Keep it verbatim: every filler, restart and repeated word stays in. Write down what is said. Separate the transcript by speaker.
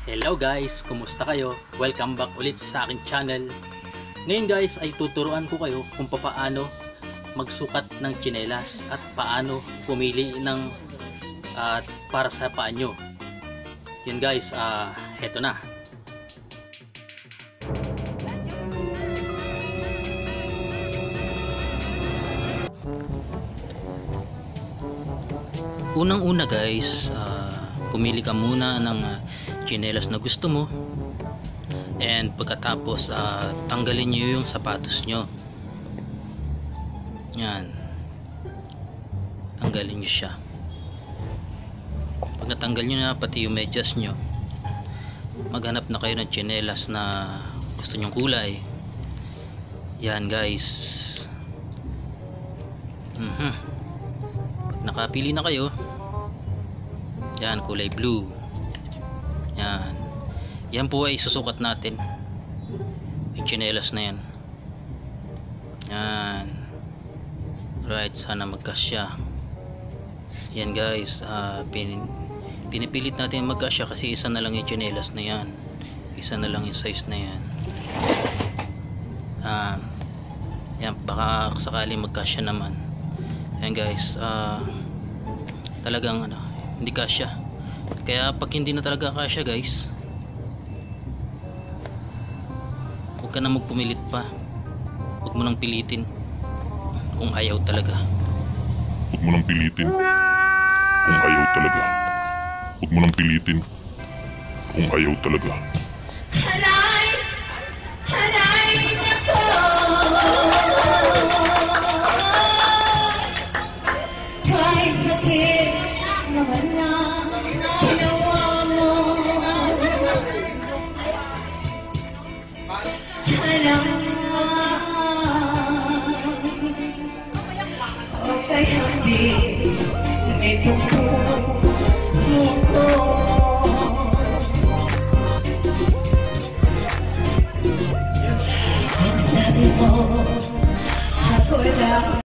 Speaker 1: Hello guys, kumusta kayo? Welcome back ulit sa aking channel. Ngayon guys ay tuturuan ko kayo kung paano magsukat ng tsinelas at paano pumili ng uh, para sa paa nyo. Yun guys, uh, heto na. Unang-una guys, uh, pumili ka muna ng uh, tsinelas na gusto mo, and pagkatapos uh, tanggalin nyo yung sapatos nyo. Yan, tanggalin nyo siya. Pag natanggal nyo na pati yung medyas nyo, maghanap na kayo ng tsinelas na gusto nyong kulay. Yan guys. mm-hmm. Pag nakapili na kayo, yan, kulay blue. Yan. Yan po ay susukat natin. Yung tsinelas na yan. Yan. Right, sana magkasya. Yan guys, uh, pin, pinipilit natin magkasya kasi isa na lang yung tsinelas na yan. Isa na lang yung size na yan. Uh, yan, baka sakaling magkasya naman. Yan guys, uh, talagang ano, hindi kasya. Kaya pag hindi na talaga kasya guys, huwag ka na magpumilit pa. Huwag mo nang pilitin kung ayaw talaga.
Speaker 2: Huwag mo nang pilitin kung ayaw talaga. Huwag mo nang pilitin kung ayaw talaga.
Speaker 3: Halay! Halay ako! Kahit sakit na wala, ginawa mo. Alam mo, okay, hindi.